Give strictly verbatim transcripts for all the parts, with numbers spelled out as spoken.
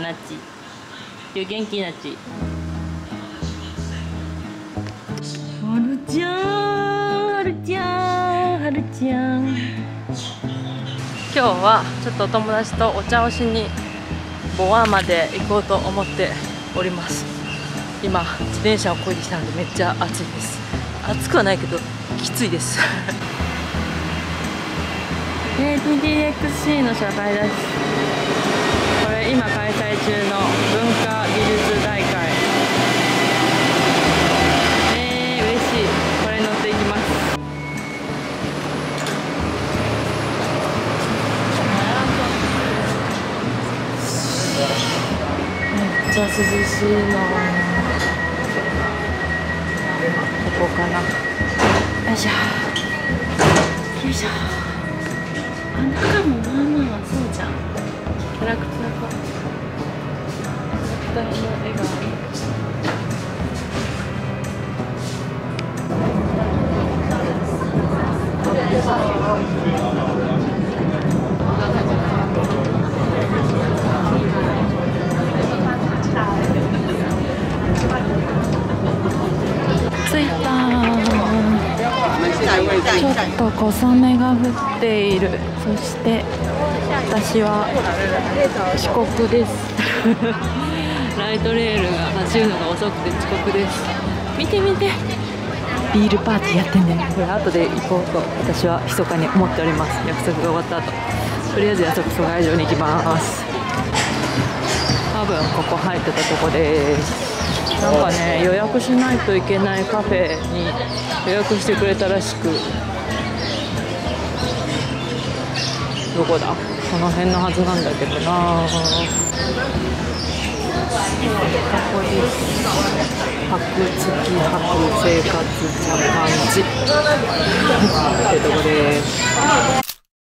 なっち。元気なっち。はるちゃん、はるちゃん、はるちゃん。今日はちょっとお友達とお茶をしにボアまで行こうと思っております。今自転車を漕いできたのでめっちゃ暑いです。暑くはないけどきついです。えー、ティーティーエックスシー の車体です。これ今開催中の文化技術大会。えー、嬉しい。これ乗っていきます。めっちゃ涼しいな。ここかな。よいしょ。よいしょ。あ、中もまあまあそうじゃん。キャラクターが。キャラクターの絵が。着いたー。ちょっと小雨が降っている。そして私は遅刻です。ライトレールが走るのが遅くて遅刻です。見て見て、ビールパーティーやってんね。これ後で行こうと私は密かに思っております。約束が終わった後、とりあえず約束会場に行きます。多分ここ入ってたとこです。なんかね、予約しないといけないカフェに予約してくれたらしく、どこだ、この辺のはずなんだけどな。ここです。白月白生活ジャパンジってとこです。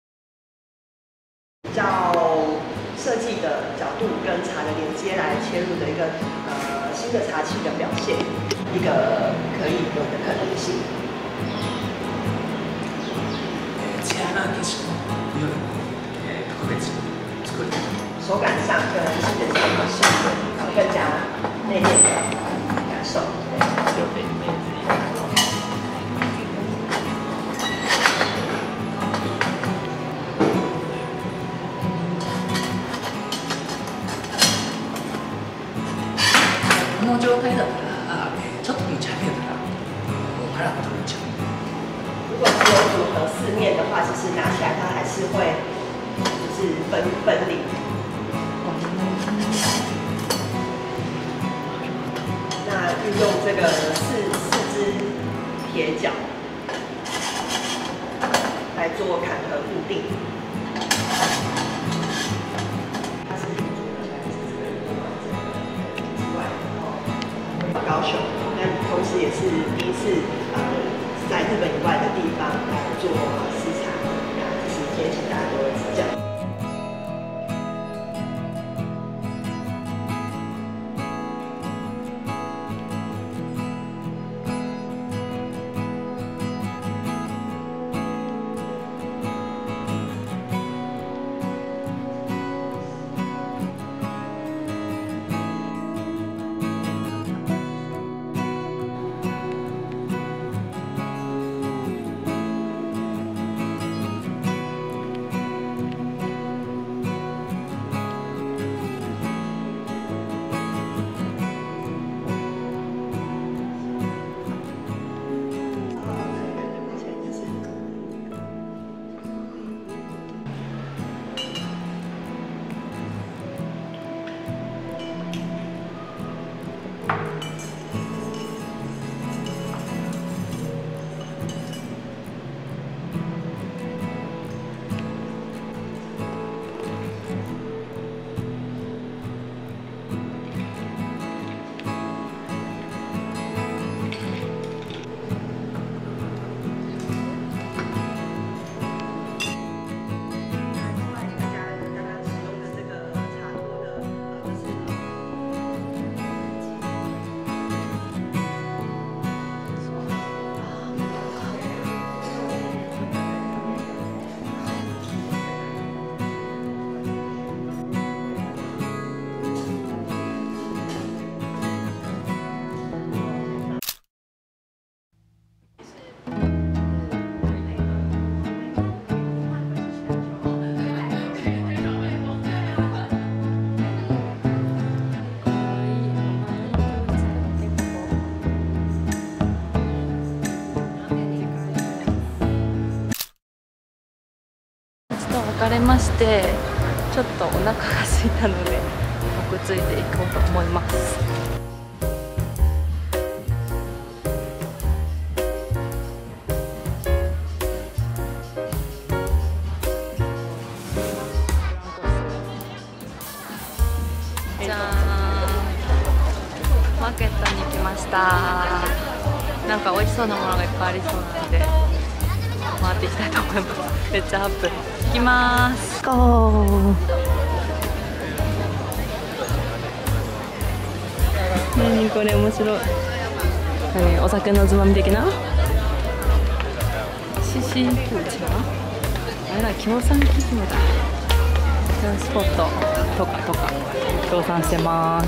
设计的角度跟茶的连接来切入的一个呃新的茶器的表现，一个可以有的可能性。手感上跟新的茶器更加内敛的感受。 この状態だったら、ちょっと見ちゃうから、パラッと見ちゃう。 如果只有组合四面的话，其实拿起来它还是会就是分分离。那运用这个四四只铁脚来做坎和固定。高雄，那同时也是第一次呃在日本以外的地方来做市场，那就是今天请大家多多指教。 疲れまして、ちょっとお腹が空いたので僕ついていこうと思います。じゃーん、マーケットに来ました。なんか美味しそうなものがいっぱいありそうなので回っていきたいと思います。めっちゃアップ。行きます。ゴー。何これ面白い。何、お酒のつまみ的な？シシーフーチは？あれだ、協賛企業だ。スポットとかとか協賛してます。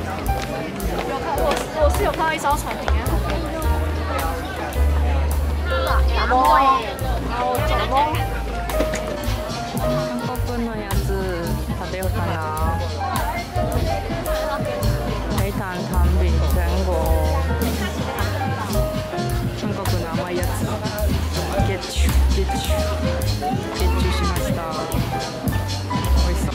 我是有看到一艘船停韓国のやつ食べようかな。黑糖糖饼全国。韓国の甘いやつ。ゲッチュゲッチュゲッチュしました。美味しそう。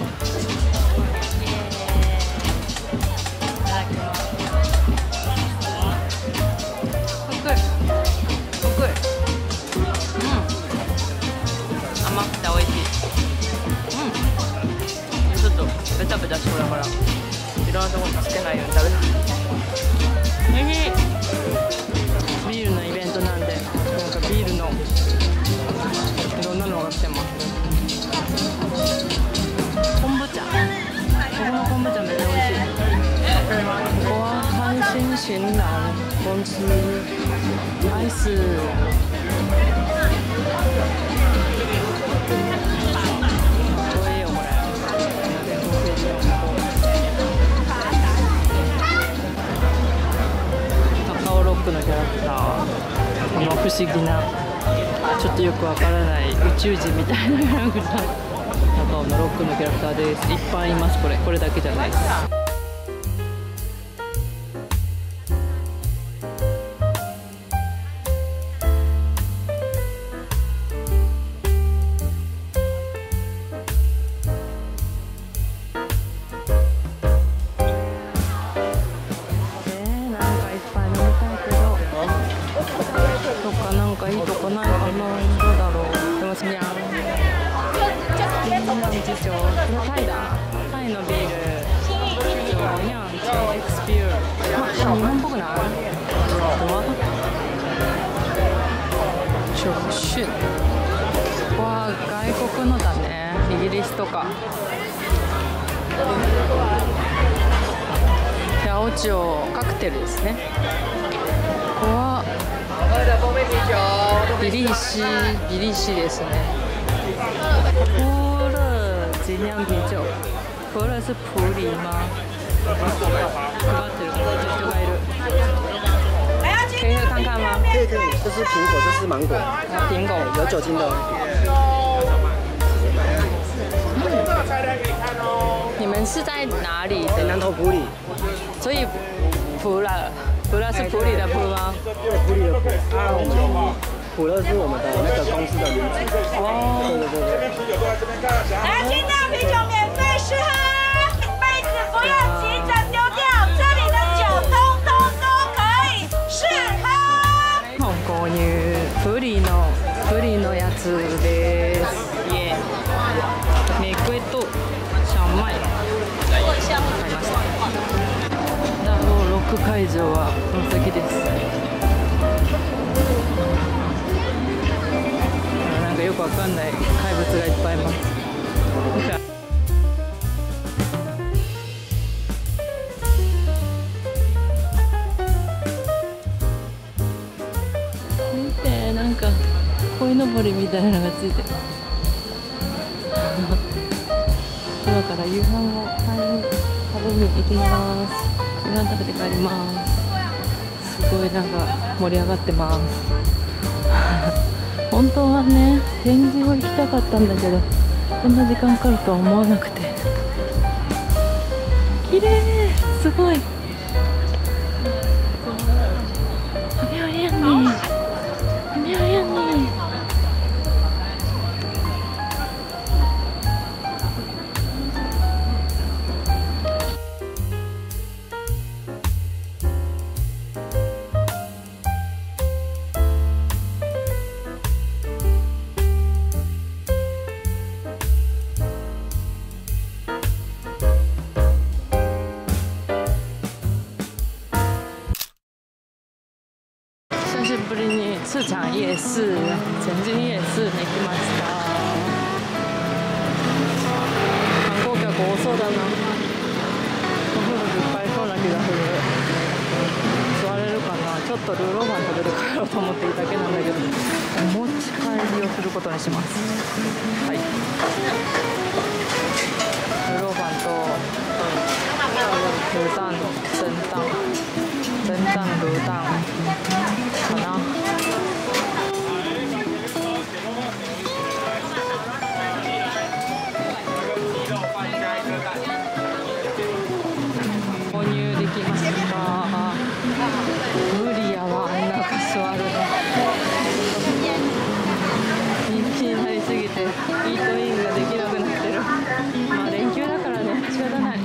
いただきます。濃い濃い。うん。甘くて美味しい。うん。ちょっとベタベタしそうだから、いろんなところにつけないように食べた。おいしい。ビールのイベントなんで、なんかビールのいろんなのが来てます。昆布茶。ここの昆布茶めっちゃ美味しい。ここは海鮮新蘭公司アイス。のキャラクター、この不思議なちょっとよくわからない宇宙人みたいなキャラクター、高尾のロックのキャラクターです。いっぱいいます。これこれだけじゃないです。いいとこないかな。どうだろう。でもにゃん。にゃん次長。これタイだ。タイのビール。次長にゃん。チェイクスピュー。あ、日本っぽくない？チョクシュ。わあ、外国のだね。イギリスとか。ヤオチオカクテルですね。ここはビリーシビリーシですね。普乐精酿啤酒。普乐是普洱吗？配ってる人がいる。可以喝看看吗？ 可以可以，这是苹果，这是芒果。 苹果有酒精的。 你们是在哪里的？ 南投埔里。 所以普乐。普乐是普洱的普吗？ 对，普洱的普。啊，我们普乐是我们的那个公司的名字。哦，对对对对。 来，精酿啤酒免费试喝，杯子不要急着丢掉，这里的酒通通都可以试喝。 購入プリのプリのやつです。イエー。玫瑰とシャンマイ買いました。ダローロック会場はこの先です。なんかよくわかんない怪物がいっぱいいます。見て、なんか鯉のぼりみたいなのがついてる。今から夕飯を買いに食べに行きます。夕飯食べて帰ります。すごいなんか盛り上がってます。本当はね、展示を行きたかったんだけど、こんな時間かかるとは思わなくて。綺麗、すごい。 场夜市、城津夜市に来ました。観光客多そうだな。お風呂いっぱいそうな気がする。座れるかな。ちょっとルーローファン食べて帰ろうと思っていただけなんだけど、お持ち帰りをすることにします。はい。ルーローファンとルータン、蒸蛋、蒸蛋ルータンかな。購入できました。無理やわ、あんな座るの。人気になりすぎてイートインができなくなってる。まあ連休だからね、仕方ない。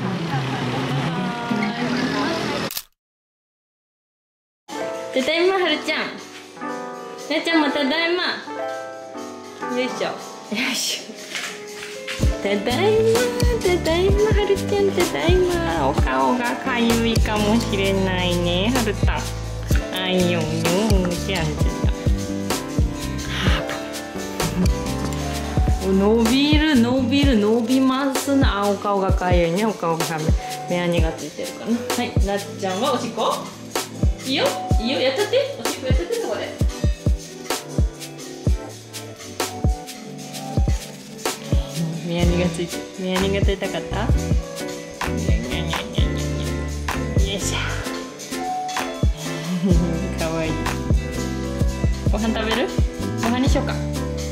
ただいま、はるちゃん。はるちゃんもただいま。よいしょ。よいしょ。ただいま、ただいま、はるちゃん、ただいま。お顔がかゆいかもしれないね、はるたん。あいよんよん、ちゃんちゃん。伸びる、伸びる、伸びますな。お顔がかゆいね、お顔が目やにがついてるかな。はい、なっちゃんはおしっこ。いいよ、いいよ、やっちゃって、おしっこやっちゃって、そこで。目やにがついて、目やにがついたかった。よいしょ。かわいい。ご飯食べる？ご飯にしようか。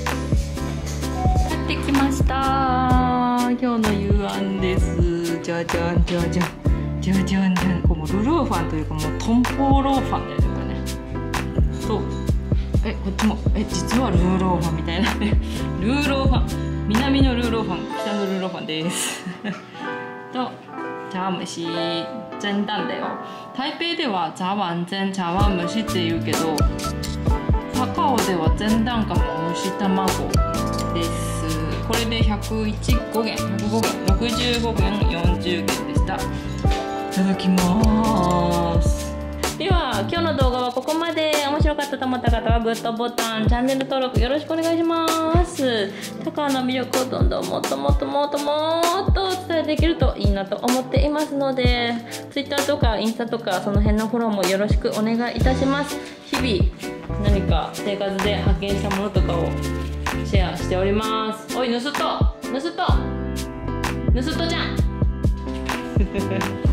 買ってきました。今日の夕飯です。じゃじゃんじゃじゃん。じゃじゃんじゃん。こうルローファンというかもうトンポーローファンだよね。と、えこっちもえ実はルーローファンみたいなね。ルーローファン、南のルーローファン、北のルーローファンです。と茶碗蒸し、蒸蛋だよ。台北では茶碗蒸、茶碗蒸しって言うけど、高尾では蒸蛋かも蒸し卵です。これでひゃくいちごげん、ひゃくごげん、ろくじゅうごげん、よんじゅうげんでした。いただきます。では今日の動画はここまで。面白かったと思った方はグッドボタン、チャンネル登録よろしくお願いします。高尾の魅力をどんどんもっともっともっともっとお伝えできるといいなと思っていますので、 Twitter とかインスタとかその辺のフォローもよろしくお願いいたします。日々何か生活で発見したものとかをシェアしております。おい、ぬすっとぬすっとぬすっとちゃん